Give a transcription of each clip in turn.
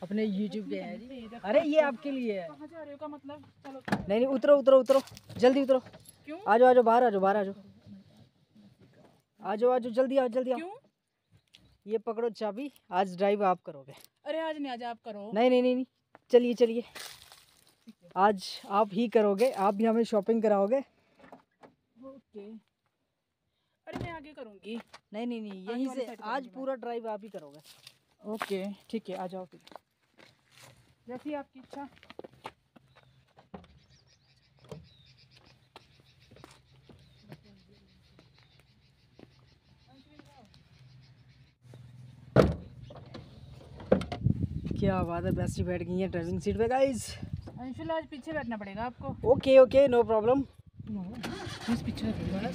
अपने YouTube पे है जी। अरे ये आपके लिए है। कहाँ जा रहे हो का मतलब? चलो नहीं नहीं, उतरो उतरो उतरो, जल्दी उतरो। क्यों? आ जाओ बाहर आ जाओ, बाहर आ जाओ, आ जाओ जल्दी आओ जल्दी आओ। क्यों? ये पकड़ो चाबी, आज ड्राइव आप करोगे। अरे आज नहीं, आज आप करो। नहीं नहीं नहीं नहीं, चलिए चलिए, आज आप ही करोगे, आप भी हमें शॉपिंग कराओगे। ओके। अरे मैं आगे करूँगी। नहीं नहीं नहीं, आगे यहीं वाली से साइड आज करूँगी पूरा ड्राइव आप ही करोगे। ओके ठीक है, आ जाओ फिर, जैसी आपकी इच्छा। क्या बात है, बेस्टी बैठ गई है ड्राइविंग सीट पे गाइस। अंशुल आज पीछे बैठना पड़ेगा आपको। Okay okay, no problem. Please पीछे बैठना।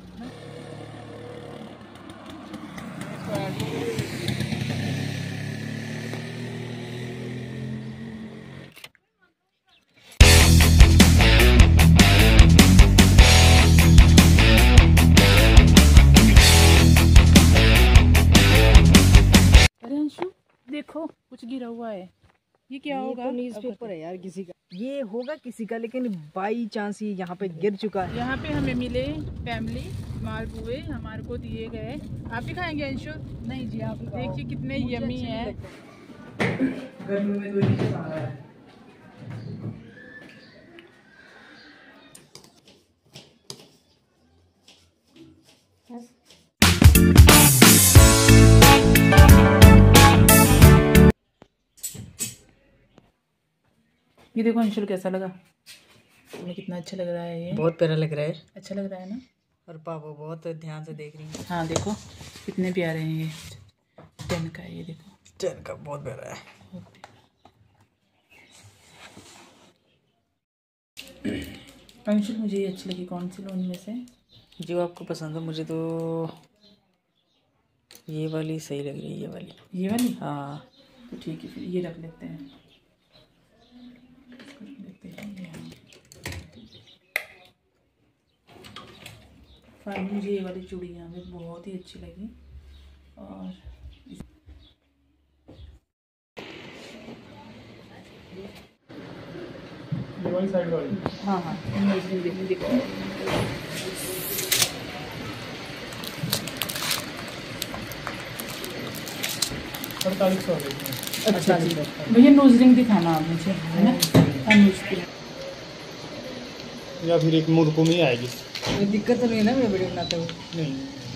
अरे अंशु देखो, कुछ गिरा हुआ है, ये क्या होगा? तो न्यूज़पेपर है यार किसी का, ये होगा किसी का, लेकिन बाई चांस ये यहाँ पे गिर चुका है। यहाँ पे हमें मिले फैमिली मालपुए, हमारे को दिए गए। आप भी खाएंगे अंशु? नहीं जी, आप देखिए कितने यमी है। गर्मी में तो ये खा रहा है। ये देखो अंशुल कैसा लगा, तुम्हें कितना अच्छा लग रहा है? ये बहुत प्यारा लग रहा है। अच्छा लग रहा है ना? और पापा बहुत ध्यान से देख रही है। हाँ देखो कितने प्यारे हैं ये, 10 का है ये, देखो 10 का बहुत प्यारा है। अंशुल मुझे ये अच्छी लगी, कौन सी लोन में से? जो आपको पसंद हो, मुझे तो ये वाली सही लग रही है, ये वाली। ये वाली? हाँ तो ठीक है, फिर ये रख लेते हैं। फाइनली मुझे ये वाली चूड़ियाँ भी बहुत ही अच्छी लगी। और ये वाली साइड वाली। हाँ हाँ, देखो देखो, अच्छा भैया नोज रिंग दिखाना आप मुझे, है ना? नोज की या फिर एक मुर्को में आएगी। कोई दिक्कत तो नहीं है ना मेरे वीडियो बनाते हुए? नहीं,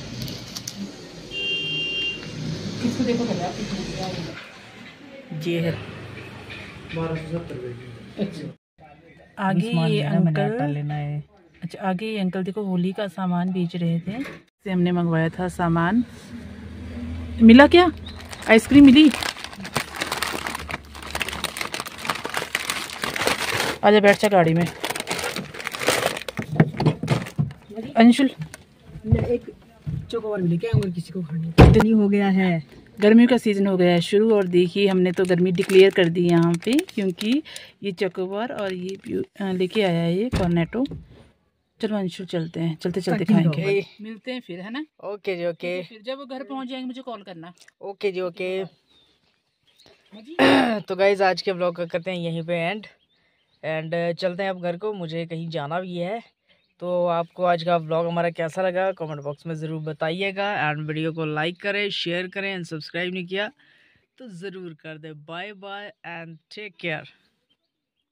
इसको देखो पहले आप कितनी ये है 1270 अच्छा। आगे ये अंकल लेना है। अच्छा, आगे ये अंकल देखो होली का सामान बेच रहे थे, से हमने मंगवाया था सामान। मिला क्या? आइसक्रीम मिली? आजा बैठ जा गाड़ी में। अंशुल एक चोकोबार मिली, क्या अगर किसी को खानी इतनी हो गया है। गर्मियों का सीज़न हो गया है शुरू, और देखिए हमने तो गर्मी डिक्लेयर कर दी यहाँ पे, क्योंकि ये चोकोबार और ये लेके आया है ये कॉर्नेटो। चलो अंशुल चलते हैं, चलते चलते खाएंगे, मिलते हैं फिर, है ना? ओके जी ओके। फिर जब वो घर पहुँच जाएंगे मुझे कॉल करना। ओके जी ओके। तो गाइज आज के ब्लॉग का करते हैं यहीं पे एंड चलते हैं अब घर को, मुझे कहीं जाना भी है। तो आपको आज का ब्लॉग हमारा कैसा लगा कमेंट बॉक्स में ज़रूर बताइएगा, एंड वीडियो को लाइक करें, शेयर करें, एंड सब्सक्राइब नहीं किया तो ज़रूर कर दें। Bye bye and take care.